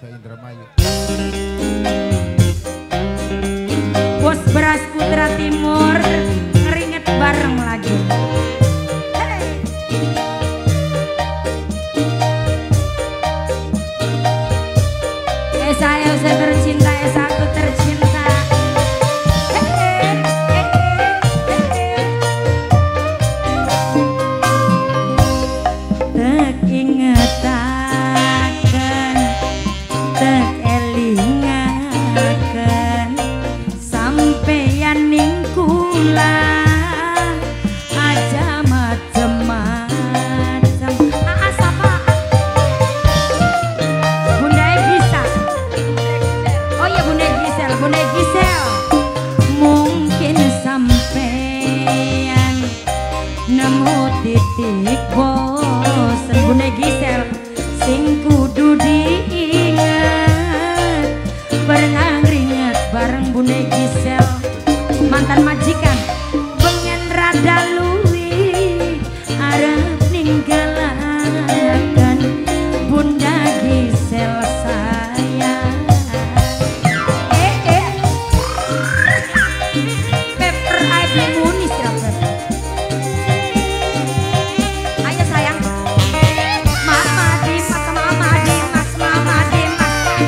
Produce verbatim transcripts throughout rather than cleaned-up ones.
Desa Indramayu. Bos Beras Putra Timur ngeringet bareng lagi. Hey. Esa Elsa tercinta, Esa aku tercinta. Hey, hey, hey, hey. Tak ingetaken, tak elingaken, sampeyan ning kula aja macem-macem. Aa sapa? Bunda Gisel. Oh ya Bunda Gisel, Bunda Gisel. Mungkin sampeyan nemu titik bosen Bunda Gisel sing kudu diingat. Pernah ngeringet bareng Bunda Gisel mantan majikan pengen rada luwi arep ninggalakan Bunda Gisel sayang. Eh eh Pepper Adi Munis ya Pepper. Ayo sayang. Mama Dimas, Mama Dimas, Mama Dimas.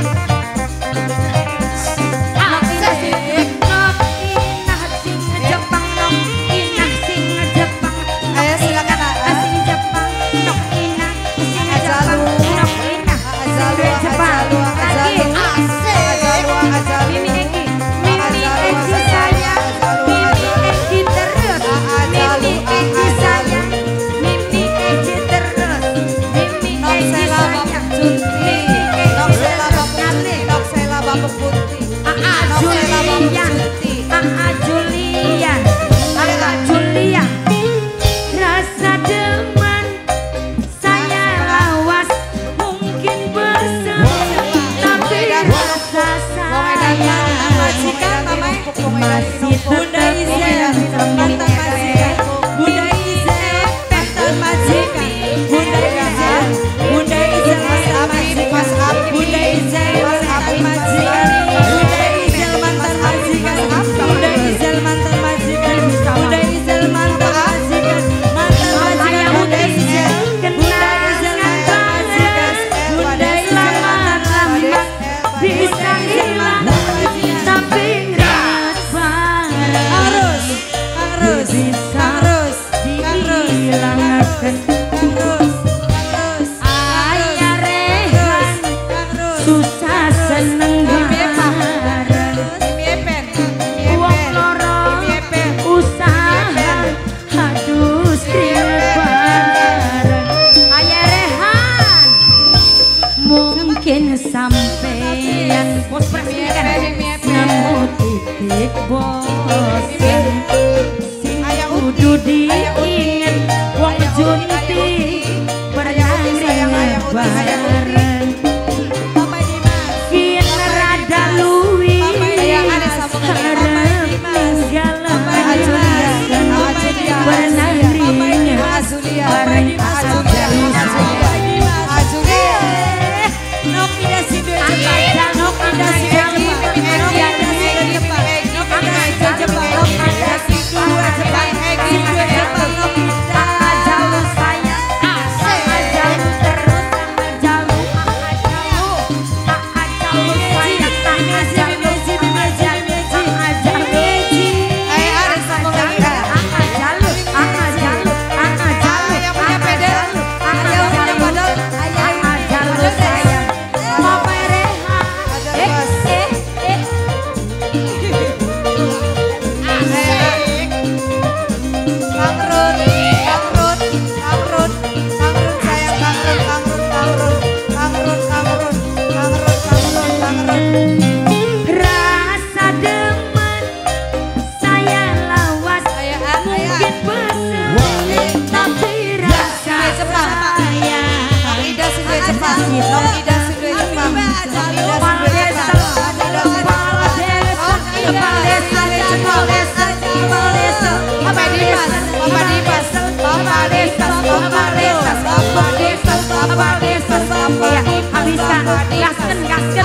Masih Bunda Gisel, mantan majikan. Bunda Gisel, mantan majikan. Bunda Gisel, Bunda Gisel mantan majikan. Bunda Gisel mantan majikan. Bunda Gisel mantan majikan. Bunda Gisel mantan majikan. Bunda Gisel mantan majikan. Mantan majikan Bunda Gisel. Bunda Gisel mantan majikan. Bunda Gisel mantan majikan. Bisa hilang tapi bisa dihilangkan. Ayah Rehan susah seneng bareng, uang lorong usaha hadus bareng. Ayah Rehan mungkin sampeyan bos persemikan nemu titik bosen kudu diinget wong junti pernah ngeringet bareng kien rada luwi harap ninggalakan pernah ngeringet bareng Nokida Sidwe Jepang Nokida Sidwe habiskan, gaskan, gaskan.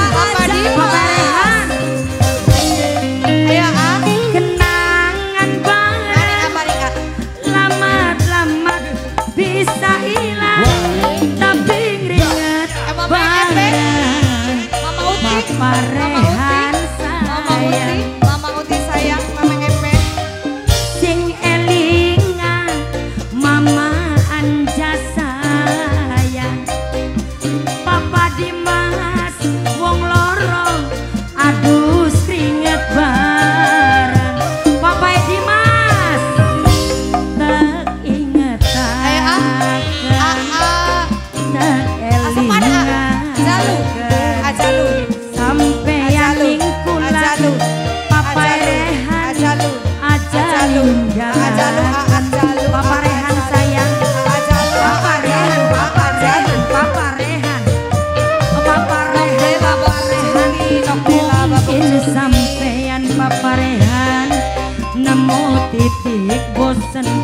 Papa Rehan sayang, Mama Uti sayang, Mama Epe. sing elingan Mama Anja sayang, Papa Dimas wong loro adus keringet bareng. Papa Dimas tak ingetan, Ayo ah, ah, ah. tak Asepan ah, Ajalu, Ajalu, sampai yang Ajalu, lingkulan Ajalu, Papa Ajalu, Rehan Ajalu, Ajalu Ajalu, Ajalu, Papa Rehan sayang, Ajalu, Papa Rehan, Papa Rehan, Papa Rehan, Papa Rehan, Papa Rehan, mungkin sampean Papa Rehan nemu titik bosen